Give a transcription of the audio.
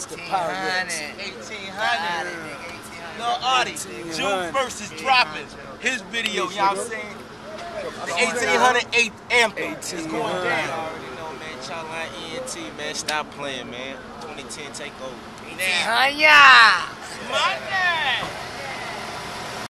1800. No, Artie, June 1st is dropping his video, you know what I'm saying? The 1808 anthem is going down. You already know, man. Charline ENT, man. Stop playing, man. 2010 take over. Now, my God.